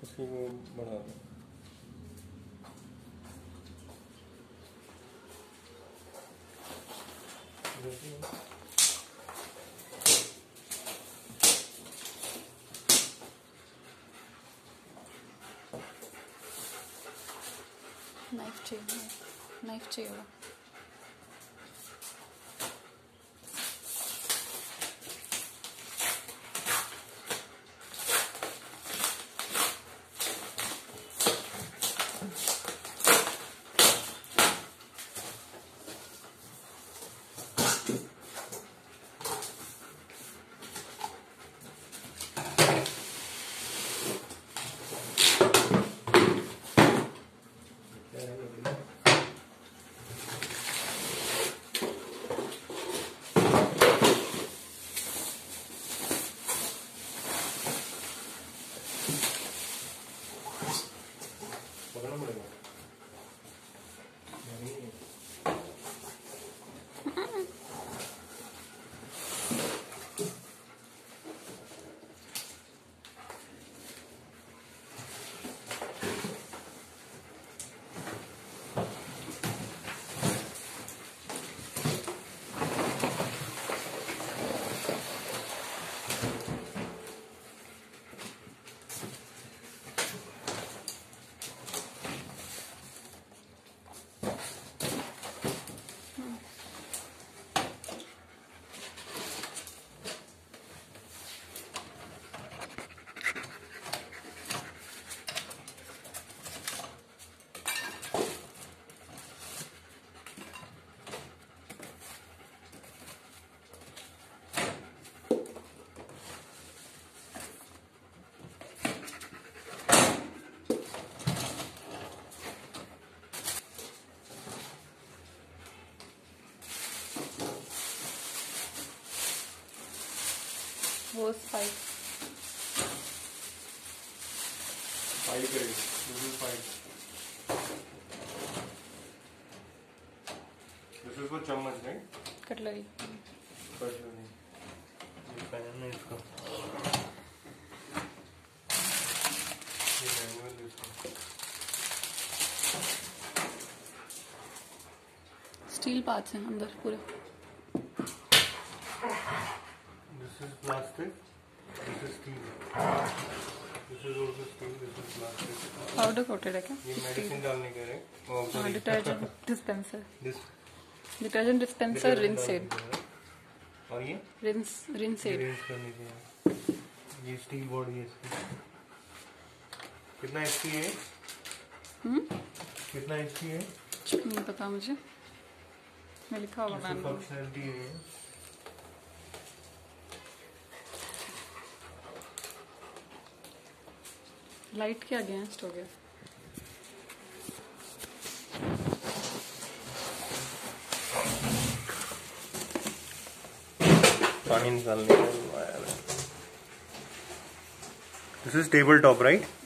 उसकी वो बढ़ा दो। नाइफ चाहिए, नाइफ चाहिए होगा। वो स्पाइक है, दिस इज फॉर चम्मच राइट, कटलरी। कटलरी ये पैन है इसका, ये मैनुअल इसका। स्टील पार्ट्स हैं अंदर पूरे। This is plastic. This is steel. This is also steel. This is plastic. Powder coated है क्या? ये मेडिसिन डालने के लिए। हाँ, detergent dispenser. This detergent dispenser, rinse aid. और ये रिंस एड। रिंस करने के लिए। ये स्टील बॉडी है इसकी। कितना HP है? कितना HP है? नहीं पता मुझे, मैं लिखा होगा मैम। फंक्शनलिटी है। लाइट के अगेंस्ट हो गया। पानी निकालने का। This is table top right?